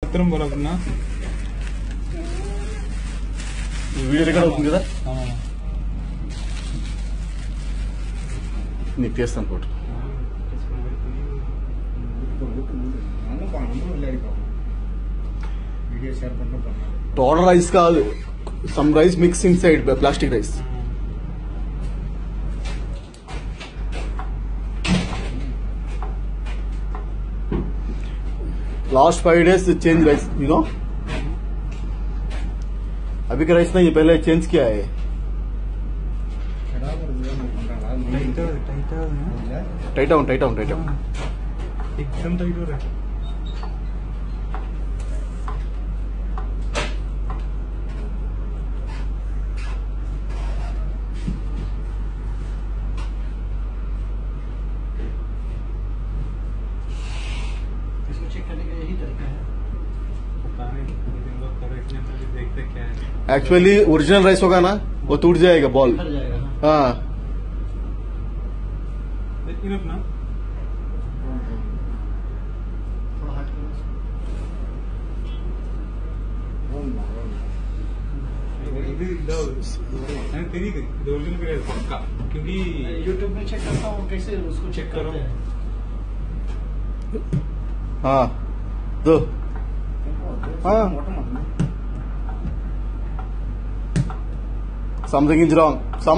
మాత్రం బలకున్నా video record అవుతుంది కదా నీకు చేస్తాను ఫోటో టోటల్ రైస్ కాదు some rice mix inside plastic rice last 5 days change rice you know अभी का राइस नहीं पहले चेंज किया है टाइट डाउन एकदम टाइट हो रहा है एक्चुअली ओरिजिनल राइस होगा ना वो टूट जाएगा बॉल हाँ क्योंकि यूट्यूब में चेक करता हूँ कैसे उसको चेक करो हाँ दो हाँ something is wrong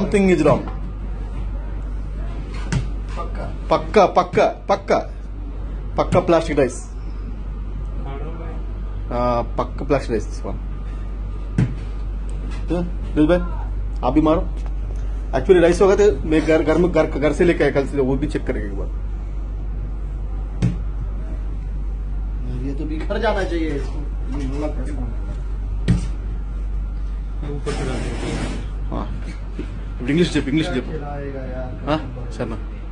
पक्का पक्का पक्का पक्का प्लास्टिक राइस पक्का प्लास्टिक राइस दिल भाई आप भी मारो एक्चुअली राइस होगा तो मैं घर से लेके आया कल से वो भी चेक करेंगे एक बार ये तो बिखर जाना चाहिए इसको हाँ इंग्लिश जेप यार हाँ सर ना